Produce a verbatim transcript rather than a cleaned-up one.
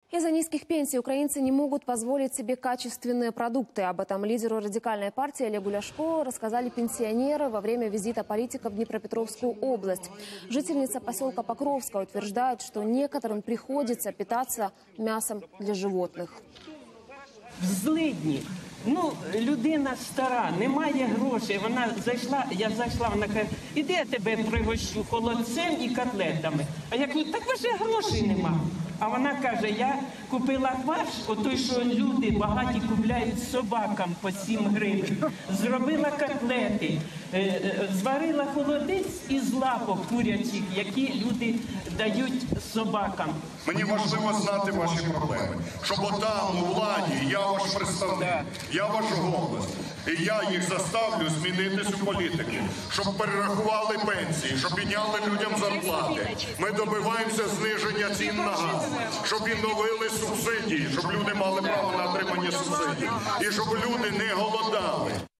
Из-за низких пенсий украинцы не могут позволить себе качественные продукты. Об этом лидеру радикальной партии Олегу Ляшко рассказали пенсионеры во время визита политика в Днепропетровскую область. Жительница поселка Покровская утверждает, что некоторым приходится питаться мясом для животных. В злидні. Ну, людина стара, немає грошей, вона зайшла, я зайшла, вона каже, іди я тебе пригощу холодцем і котлетами. А я кажу, так вже грошей нема. А вона каже, я купила фарш, отой, що люди багаті купляють собакам по сім гривень. Зробила котлети, зварила холодець із лапок курячих, які люди дають собакам. Мені важливо знати ваші проблеми, щоб отам у владі я ваш представник, я ваш голос. І я їх заставлю змінити цю політику, щоб перерахували пенсії, щоб підняли людям зарплати. Ми добиваємося зниження цін на газ, щоб відновили субсидії, щоб люди мали право на отримання субсидій і щоб люди не голодали.